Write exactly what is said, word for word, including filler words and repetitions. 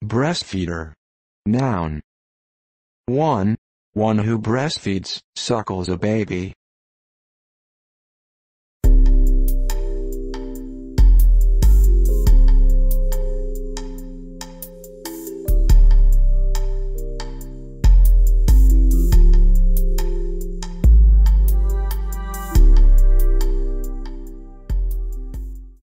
Breastfeeder. Noun. one. One who breastfeeds, suckles a baby.